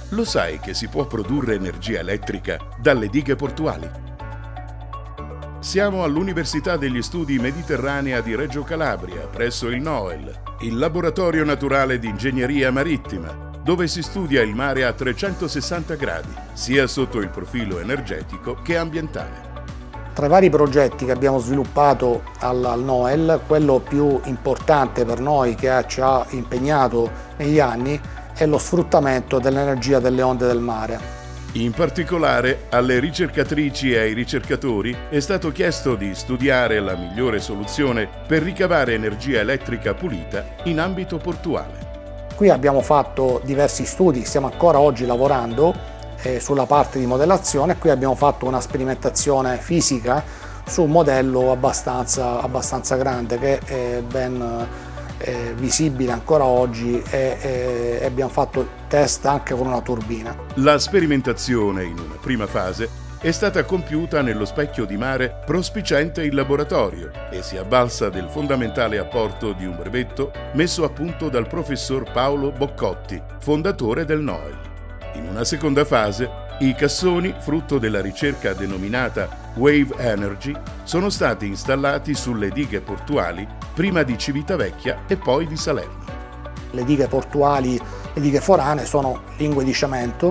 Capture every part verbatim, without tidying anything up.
Lo sai che si può produrre energia elettrica dalle dighe portuali? Siamo all'Università degli Studi Mediterranea di Reggio Calabria, presso il NOEL, il Laboratorio Naturale di Ingegneria Marittima, dove si studia il mare a trecentosessanta gradi, sia sotto il profilo energetico che ambientale. Tra i vari progetti che abbiamo sviluppato al, al NOEL, quello più importante per noi che ha, ci ha impegnato negli anni è lo sfruttamento dell'energia delle onde del mare. In particolare, alle ricercatrici e ai ricercatori è stato chiesto di studiare la migliore soluzione per ricavare energia elettrica pulita in ambito portuale. Qui abbiamo fatto diversi studi, stiamo ancora oggi lavorando eh, sulla parte di modellazione. Qui abbiamo fatto una sperimentazione fisica su un modello abbastanza, abbastanza grande che è ben eh, visibile ancora oggi e, e, e abbiamo fatto test anche con una turbina. La sperimentazione in una prima fase è stata compiuta nello specchio di mare prospiciente il laboratorio e si avvalsa del fondamentale apporto di un brevetto messo a punto dal professor Paolo Boccotti, fondatore del NOEL. In una seconda fase, i cassoni, frutto della ricerca denominata Wave Energy, sono stati installati sulle dighe portuali prima di Civitavecchia e poi di Salerno. Le dighe portuali, le dighe foranee sono lingue di cemento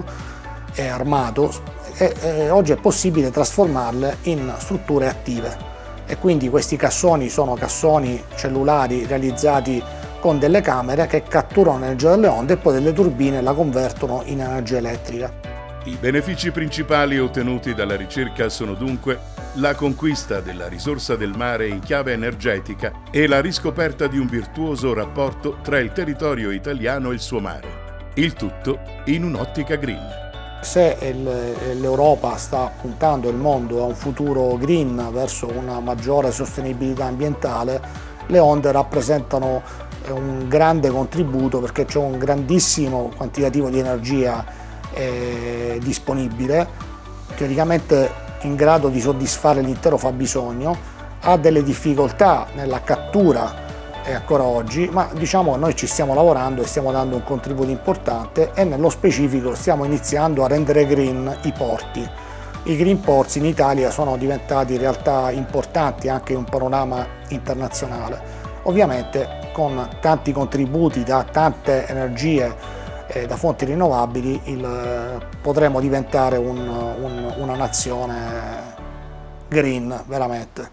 e armato e, e oggi è possibile trasformarle in strutture attive e quindi questi cassoni sono cassoni cellulari realizzati con delle camere che catturano l'energia delle onde e poi delle turbine la convertono in energia elettrica. I benefici principali ottenuti dalla ricerca sono dunque la conquista della risorsa del mare in chiave energetica e la riscoperta di un virtuoso rapporto tra il territorio italiano e il suo mare. Il tutto in un'ottica green. Se l'Europa sta puntando il mondo a un futuro green verso una maggiore sostenibilità ambientale, le onde rappresentano un grande contributo perché c'è un grandissimo quantitativo di energia eh, disponibile, teoricamente in grado di soddisfare l'intero fabbisogno, ha delle difficoltà nella cattura eh, ancora oggi, ma diciamo noi ci stiamo lavorando e stiamo dando un contributo importante e nello specifico stiamo iniziando a rendere green i porti. I green ports in Italia sono diventati realtà importanti anche in un panorama internazionale. Ovviamente con tanti contributi da tante energie eh, da fonti rinnovabili il, potremo diventare un, un, una nazione green veramente.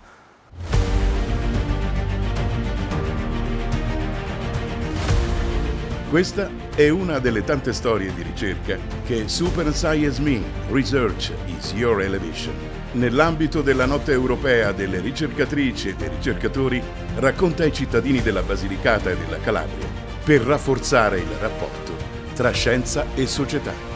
Questa è una delle tante storie di ricerca che Super Science Me, Research is Your Elevation, nell'ambito della Notte Europea delle ricercatrici e dei ricercatori, racconta ai cittadini della Basilicata e della Calabria per rafforzare il rapporto tra scienza e società.